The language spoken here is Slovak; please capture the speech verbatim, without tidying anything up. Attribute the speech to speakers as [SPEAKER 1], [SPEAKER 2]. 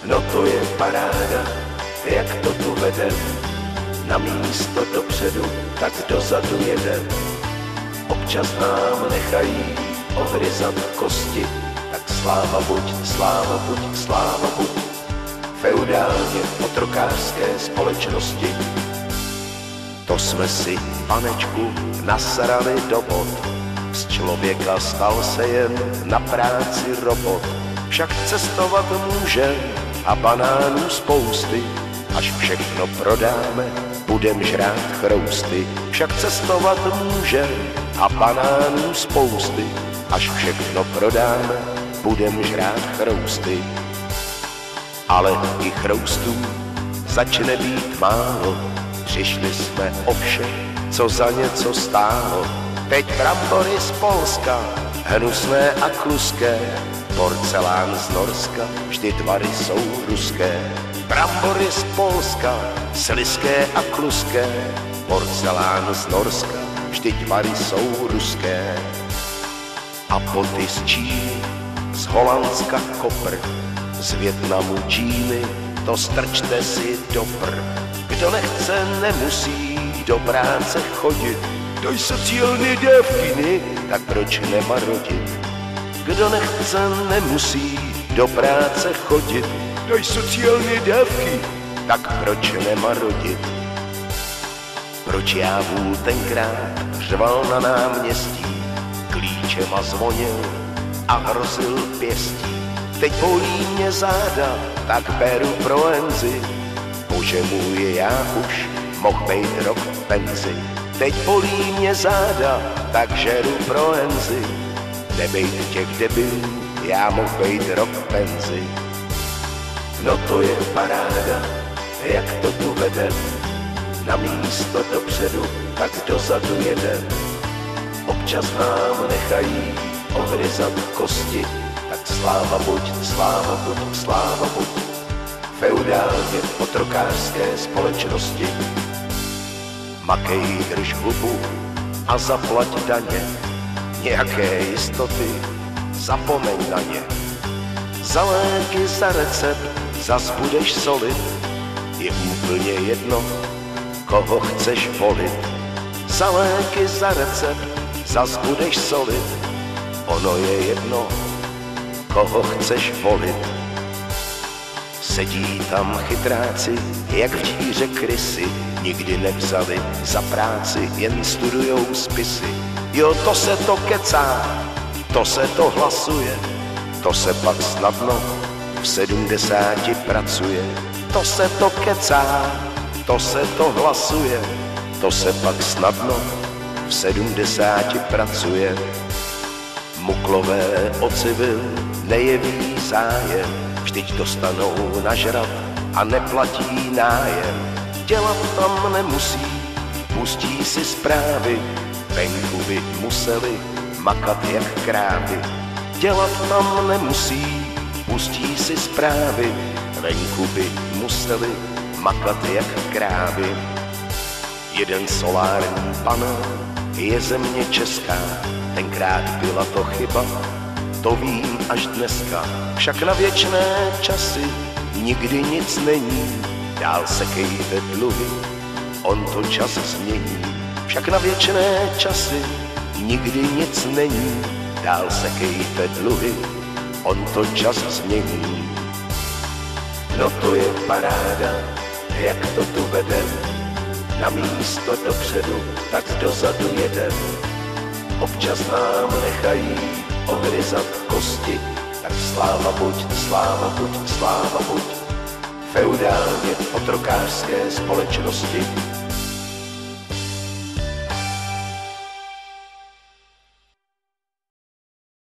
[SPEAKER 1] No to je paráda, jak to tu vede. Na místo dopředu, tak dozadu jede. Občas nám nechají ohryzat kosti, tak sláva buď, sláva buď, sláva buď. Feudálně otrokářské společnosti. To jsme si, panečku, nasrali do bod. Z člověka stal se jen na práci robot. Však cestovat může a banánů spousty. Až všechno prodáme, budem žrát chrousty. Však cestovat může a banánů spousty. Až všechno prodáme, budem žrát chrousty. Ale i chroustů začne být málo. Přišli jsme o vše, co za něco stálo. Teď brambory z Polska, hnusné a kluské. Porcelán z Norska, vždy tvary jsou ruské. Brambory z Polska, slizké a kluské. Porcelán z Norska, vždy tvary jsou ruské. A boty z Číny, z Holandska kopr. Z Vietnamu džíny, to strčte si do pr. Kdo nechce, nemusí do práce chodit. Doj sociální dávky, tak proč nemarodit? Kdo nechce, nemusí do práce chodit. Doj sociální dávky, tak proč nemarodit? Proč já vůl tenkrát řval na náměstí, klíčema zvonil a hrozil pěstí. Teď bolí mě záda, tak beru Proenzy. Bože můj, já už mohl bejt rok v penzi. Teď bolí mě záda, tak žeru Proenzy. Nebejt těch debilů, já mohl bejt rok v penzi. No to je paráda, jak to tu vede. Na místo dopředu, tak dozadu jede. Občas nám nechají ohryzat kosti. Tak sláva buď, sláva buď, sláva buď. Feudálně otrokářské společnosti. Makej, drž hubu a zaplať daně. Nějaké jistoty, zapomeň na ně. Za léky, za recept, zas budeš solit. Je úplně jedno, koho chceš volit. Za léky, za recept, zas budeš solit. Ono je jedno, koho chceš volit. Sedí tam chytráci, jak v díře krysy, nikdy nevzali za práci, jen studujou spisy. Jo, to se to kecá, to se to hlasuje, to se pak snadno v sedmdesáti pracuje. To se to kecá, to se to hlasuje, to se pak snadno v sedmdesáti pracuje. Muklové o civil nejeví zájem, vždyť dostanou nažrat a neplatí nájem. Dělat tam nemusí, pustí si zprávy, venku by museli makat jak krávy. Dělat tam nemusí, pustí si zprávy, venku by museli makat jak krávy. Jeden solární panel je země česká, tenkrát byla to chyba, to vím až dneska. Však na věčné časy nikdy nic není, dál sekejte dluhy, on to čas změní. Však na věčné časy nikdy nic není, dál sekejte dluhy, on to čas změní. No to je paráda, jak to tu vede. Na místo dopředu, tak dozadu jede. Občas nám nechají ohryzat kosti, tak sláva buď, sláva buď, sláva buď. Feudálně otrokářské společnosti.